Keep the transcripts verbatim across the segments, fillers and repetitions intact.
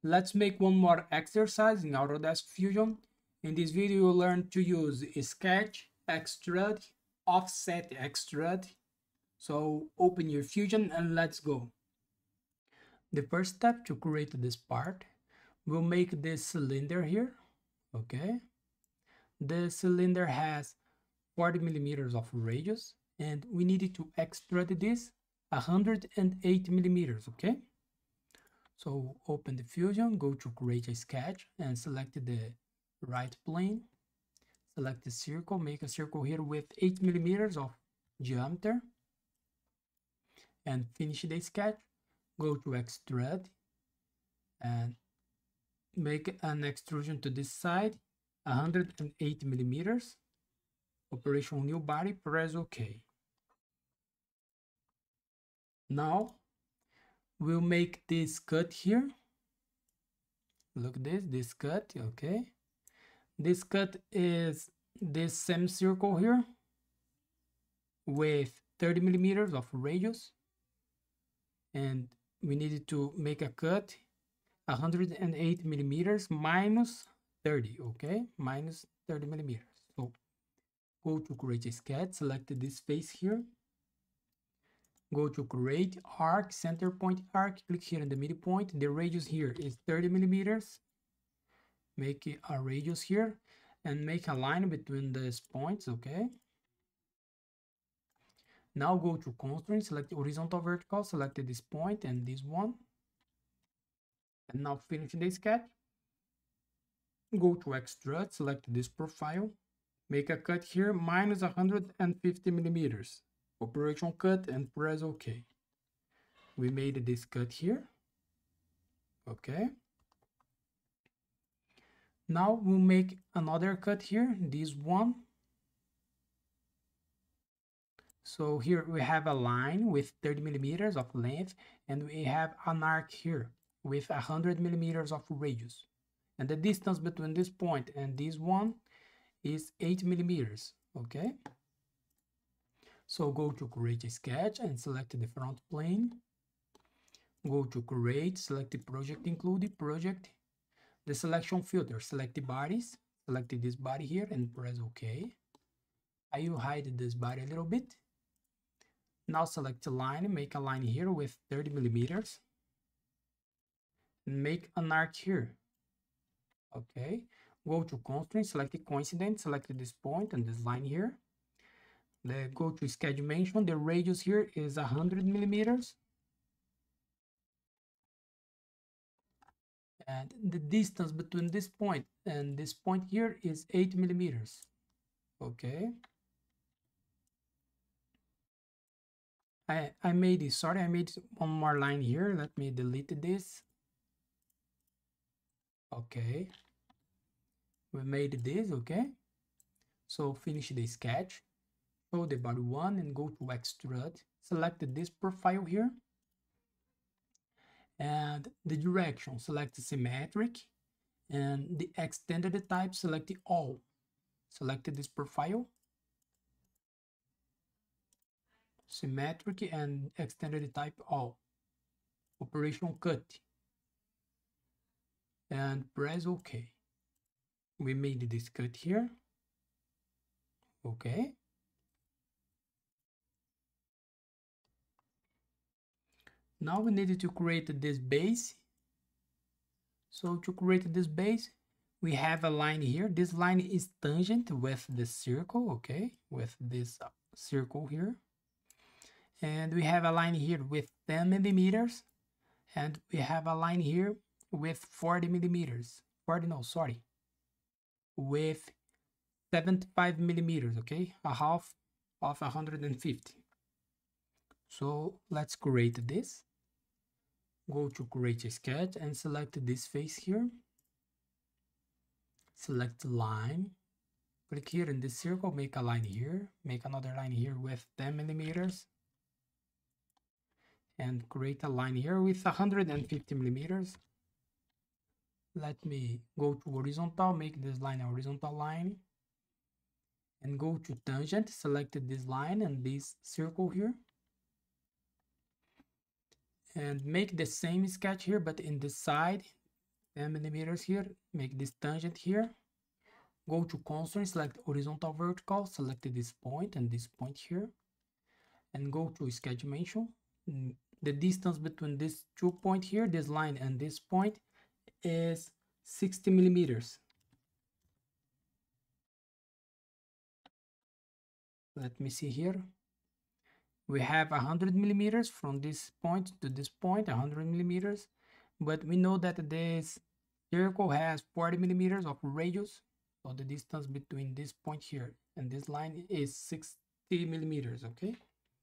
Let's make one more exercise in Autodesk Fusion. In this video, you'll learn to use Sketch, Extrude, Offset Extrude. So open your Fusion and let's go. The first step to create this part, we'll make this cylinder here, okay? The cylinder has forty millimeters of radius and we needed to extrude this one hundred eight millimeters, okay? So open the Fusion, go to create a sketch and select the right plane. Select the circle, make a circle here with eight millimeters of diameter. And finish the sketch. Go to extrude and make an extrusion to this side, one hundred eight millimeters. Operation new body, press OK. Now we'll make this cut here. Look this, this cut, okay. This cut is this same circle here with thirty millimeters of radius. And we needed to make a cut one hundred eight millimeters minus thirty, okay? Minus thirty millimeters. So go to create a sketch, select this face here. Go to create arc, center point arc, click here in the midpoint. The radius here is thirty millimeters. Make a radius here and make a line between these points, okay? Now go to constraint, select horizontal vertical, select this point and this one. And now finish the sketch. Go to extrude, select this profile. Make a cut here, minus one hundred fifty millimeters. Operation cut and press OK. We made this cut here. Okay. Now we'll make another cut here, this one. So here we have a line with thirty millimeters of length and we have an arc here with one hundred millimeters of radius. And the distance between this point and this one is eight millimeters, okay? So go to create a sketch and select the front plane. Go to create, select the project include project. The selection filter, select the bodies, select this body here and press OK. I will hide this body a little bit. Now select a line, make a line here with thirty millimeters. And make an arc here. Okay. Go to constraint, select the coincident, select this point and this line here. Then go to sketch dimension. The radius here is one hundred millimeters. And the distance between this point and this point here is eight millimeters. Okay. I, I made it, sorry, I made one more line here. Let me delete this. Okay. We made this, okay. So finish the sketch. Show the body one and go to extrude. Select this profile here. And the direction, select symmetric. And the extended type, select all. Select this profile. Symmetric and extended type all. Operation cut. And press OK. We made this cut here. Okay. Now we need to create this base. So to create this base, we have a line here. This line is tangent with the circle, okay? With this circle here. And we have a line here with ten millimeters. And we have a line here with forty millimeters. forty, no, sorry. With seventy-five millimeters, okay? A half of one hundred fifty. So let's create this. Go to create a sketch and select this face here. Select line. Click here in this circle, make a line here. Make another line here with ten millimeters. And create a line here with one hundred fifty millimeters. Let me go to horizontal, make this line a horizontal line. And go to tangent, select this line and this circle here. And make the same sketch here, but in this side, ten millimeters here, make this tangent here, go to constraint, select horizontal vertical, select this point and this point here, and go to sketch dimension. The distance between this two point here, this line and this point, is sixty millimeters. Let me see here. We have one hundred millimeters from this point to this point, one hundred millimeters, but we know that this circle has forty millimeters of radius, so the distance between this point here and this line is sixty millimeters, okay?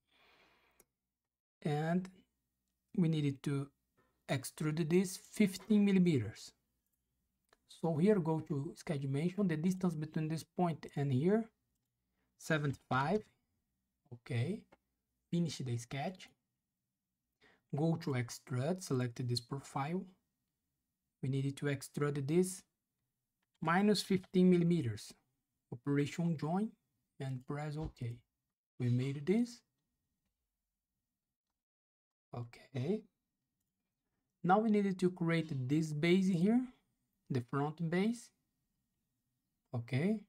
And we needed to extrude this fifteen millimeters. So here, go to sketch dimension, the distance between this point and here, seventy-five, okay? Finish the sketch, go to extrude, select this profile. We needed to extrude this minus fifteen millimeters. Operation join and press OK. We made this. Okay. Now we needed to create this base here, the front base. Okay.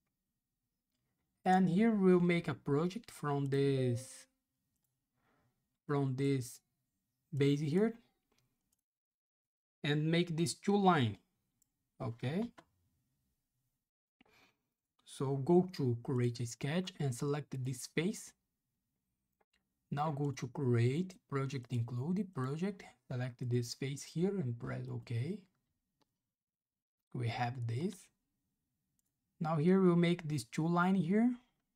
And here we'll make a project from this from this base here and make this two line. Okay, so go to create a sketch and select this face. Now go to create project, include project, select this face here and press OK. We have this. Now here we'll make this two line here,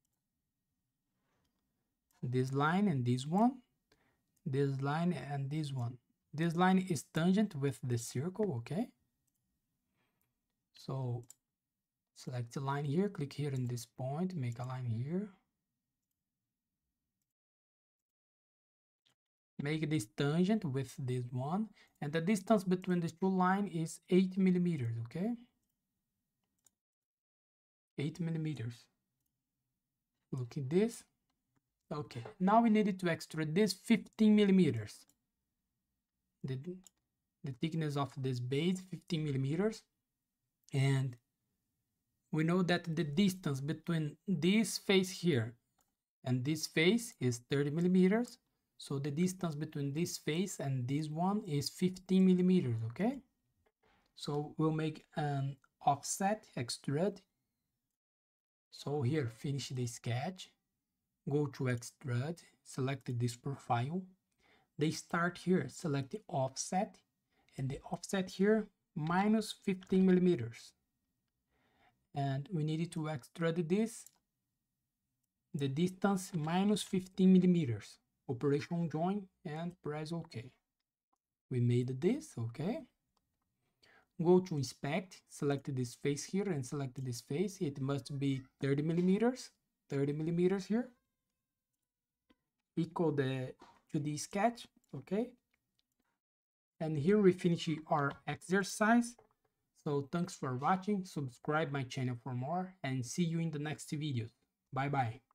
this line and this one, this line and this one. This line is tangent with the circle, okay? So select the line here, click here in this point, make a line here. Make this tangent with this one, and the distance between these two lines is eight millimeters, okay? eight millimeters. Look at this. Okay, now we needed to extrude this fifteen millimeters. The, the thickness of this base, fifteen millimeters. And we know that the distance between this face here and this face is thirty millimeters. So the distance between this face and this one is fifteen millimeters, okay? So we'll make an offset extrude. So here, finish the sketch, go to extrude, select this profile. They start here, select the offset, and the offset here, minus fifteen millimeters. And we needed to extrude this, the distance minus fifteen millimeters. Operation join and press OK. We made this, okay? Go to inspect, select this face here and select this face. It must be thirty millimeters, thirty millimeters here. Equal the to the sketch, okay? And here we finish our exercise. So thanks for watching, subscribe my channel for more, and see you in the next videos. Bye bye.